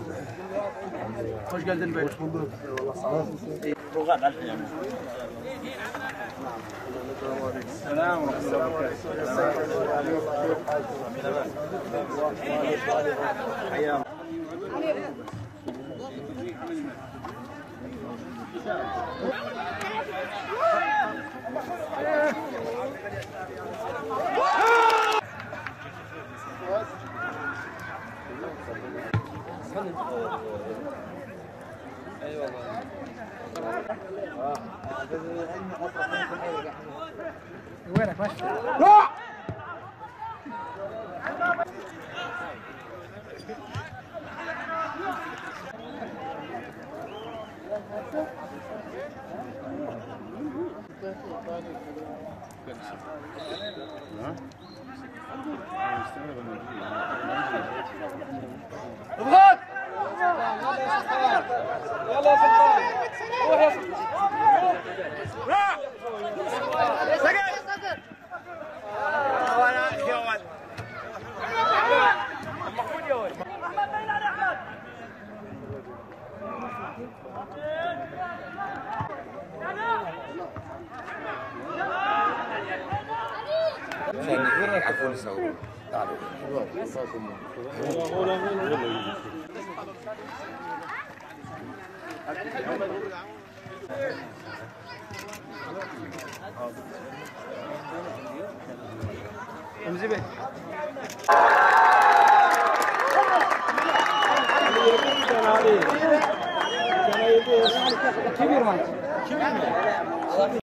Hoş geldin bey. Hoş bulduk. Eyvallah sağ olun. Selam. وينك ماشي؟ لا اضغط يلا يا سلطان روح يا سلطان يعرفون يسوون تعالوا امزي بيه كبير مانت